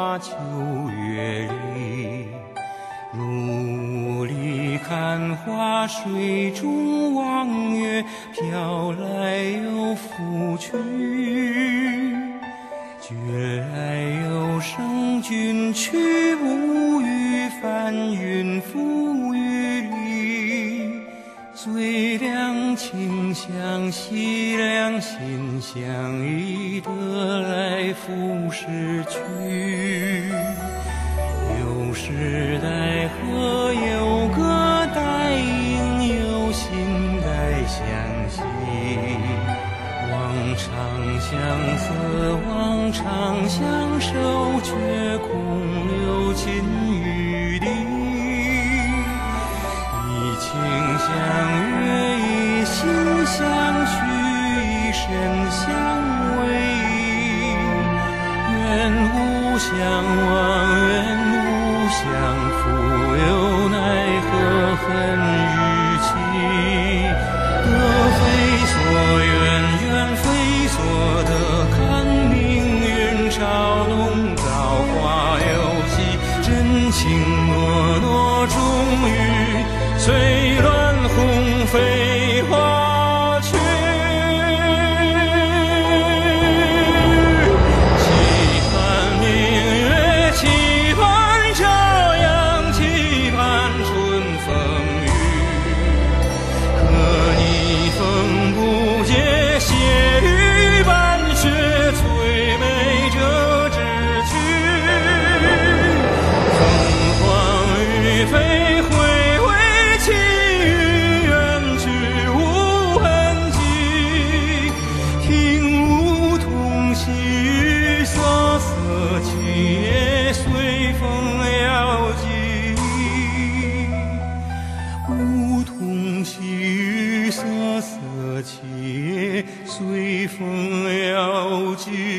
花秋月里，如里看花，水中望月，飘来又浮去。觉来有生君去，无语翻云覆雨里。最凉清香，惜凉心相依，得来复失去。有时代河，有歌待应，有心待相惜。望长相思，望长相守，却空留金玉笛。以情相悦，以心相许，以身相偎。愿无相忘，愿无相负，又奈何恨与期。得非所愿，愿非所得，看命运嘲弄，造化游戏，真情诺诺，终于随乱红飞花去。期盼明月，期盼朝阳，期盼春风雨。可逆风不解，血雨半雪，最美这志趣。凤凰于飞，回味其余，远去无痕迹。听梧桐细雨，瑟瑟起也随风摇迹。梧桐细雨，瑟瑟起也随风摇迹。